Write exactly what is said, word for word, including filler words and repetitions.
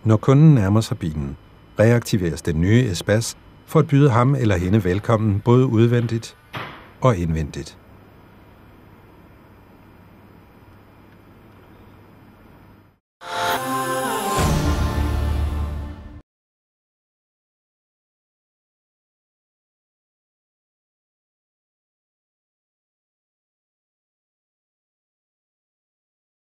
Når kunden nærmer sig bilen, reaktiveres den nye Espace for at byde ham eller hende velkommen både udvendigt og indvendigt.